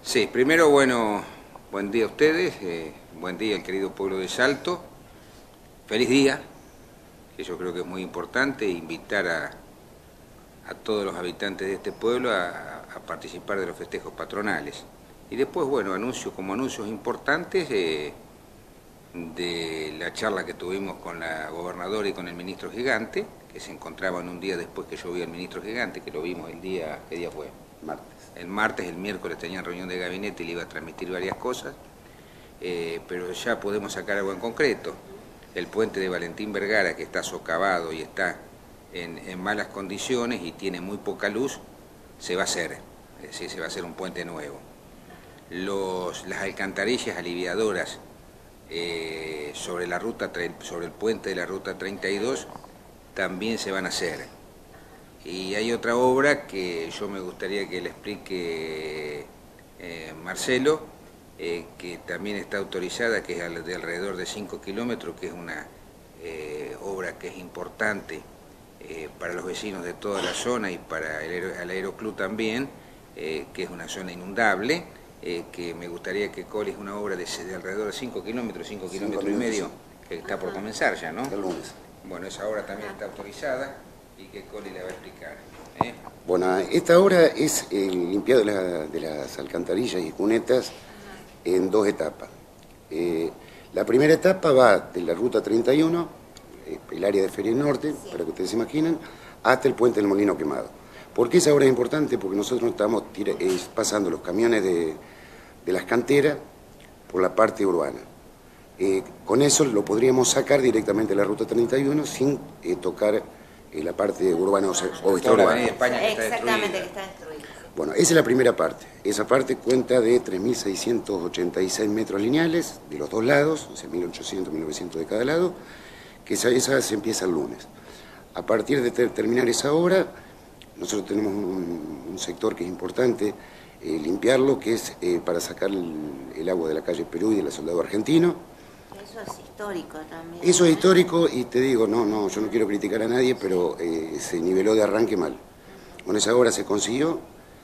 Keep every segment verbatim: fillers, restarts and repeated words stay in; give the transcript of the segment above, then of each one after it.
Sí, primero, bueno, buen día a ustedes, eh, buen día al querido pueblo de Salto, feliz día, que yo creo que es muy importante, invitar a, a todos los habitantes de este pueblo a, a participar de los festejos patronales. Y después, bueno, anuncios como anuncios importantes eh, de la charla que tuvimos con la gobernadora y con el ministro Gigante, que se encontraban un día después que yo vi al ministro Gigante, que lo vimos el día, ¿qué día fue? Martes. El martes, el miércoles tenían reunión de gabinete y le iba a transmitir varias cosas, eh, pero ya podemos sacar algo en concreto. El puente de Valentín Vergara, que está socavado y está en, en malas condiciones y tiene muy poca luz, se va a hacer, es decir, se va a hacer un puente nuevo. Los, las alcantarillas aliviadoras eh, sobre, la ruta, sobre el puente de la ruta treinta y dos también se van a hacer. Y hay otra obra que yo me gustaría que le explique eh, Marcelo, eh, que también está autorizada, que es de alrededor de cinco kilómetros, que es una eh, obra que es importante eh, para los vecinos de toda la zona y para el, el Aeroclub también, eh, que es una zona inundable, eh, que me gustaría que Coli es una obra de, de alrededor de cinco kilómetros, cinco kilómetros y medio, que está por comenzar ya, ¿no? El lunes. Bueno, esa obra también está autorizada y que Coli le va a explicar. ¿eh? Bueno, esta obra es el limpiado de, la, de las alcantarillas y cunetas en dos etapas. Eh, la primera etapa va de la ruta treinta y uno, eh, el área de Feria Norte, sí, para que ustedes se imaginen, hasta el puente del Molino Quemado. ¿Por qué esa obra es importante? Porque nosotros estamos tira, eh, pasando los camiones de, de las canteras por la parte urbana. Eh, con eso lo podríamos sacar directamente de la ruta treinta y uno sin eh, tocar eh, la parte urbana o, o extraurbana. La España que está Exactamente, destruida. que está destruida. Bueno, esa es la primera parte. Esa parte cuenta de tres mil seiscientos ochenta y seis metros lineales de los dos lados, o sea, mil ochocientos, mil novecientos de cada lado, que esa, esa se empieza el lunes. A partir de ter terminar esa obra, nosotros tenemos un, un sector que es importante, eh, limpiarlo, que es eh, para sacar el, el agua de la calle Perú y de la Soldado Argentino. Eso es histórico también. Eso es histórico y te digo, no, no, yo no quiero criticar a nadie, pero eh, se niveló de arranque mal. Con esa obra se consiguió,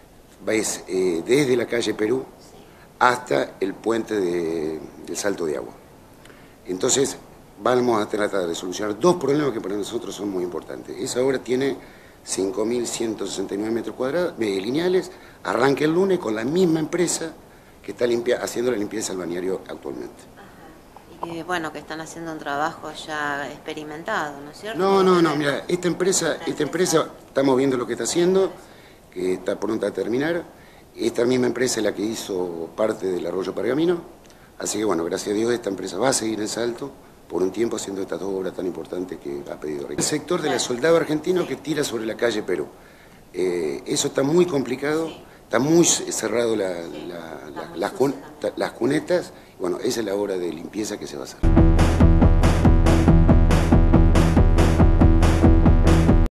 es eh, desde la calle Perú hasta el puente de, del Salto de Agua. Entonces vamos a tratar de solucionar dos problemas que para nosotros son muy importantes. Esa obra tiene cinco mil ciento sesenta y nueve metros cuadrados, eh, lineales, arranca el lunes con la misma empresa que está limpia, haciendo la limpieza del balneario actualmente. Y bueno, que están haciendo un trabajo ya experimentado, ¿no es cierto? No, no, no, mira, esta empresa, esta empresa, estamos viendo lo que está haciendo, que está pronta a terminar. Esta misma empresa es la que hizo parte del Arroyo Pergamino, así que bueno, gracias a Dios esta empresa va a seguir en Salto por un tiempo haciendo estas dos obras tan importantes que ha pedido Ricardo. El sector de la Soldado Argentino que tira sobre la calle Perú, eh, eso está muy complicado, está muy cerrado la, la, la, las, cun, las cunetas. Bueno, esa es la obra de limpieza que se va a hacer.